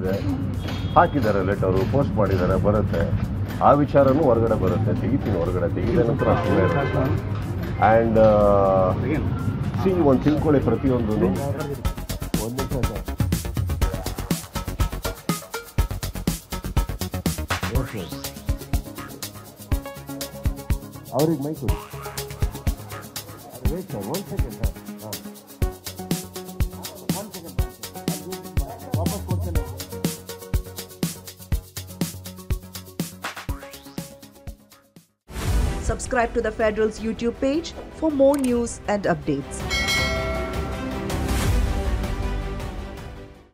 ಕಳಿಸಿದೆ, ಹಾಕಿದ್ದಾರೆ letter, post ಮಾಡಿದ್ದಾರೆ, ಬರುತ್ತೆ. ಆ ವಿಚಾರನೂ ಹೊರಗಡೆ ಬರುತ್ತೆ, ತೆಗಿತೀನಿ ಹೊರಗಡೆ. ತೆಗಿದ ನಂತರ ಸುಮ್ಮನೆ ಇರುತ್ತೆ. ಆ್ಯಂಡ್ ಒಂದು ತಿಳ್ಕೊಳ್ಳಿ ಪ್ರತಿಯೊಂದು. ಒಂದು ನಿಮಿಷ ಸರ್. ಅವ್ರಿಗೆ ಮೈ ಕೊಡಿ. Wait sir, 1 second sir. ಹಾಂ, 1 ಸೆಕೆಂಡ್ ವಾಪಸ್ ಕೊಡ್ತೇನೆ. Subscribe to the Federal's YouTube page for more news and updates.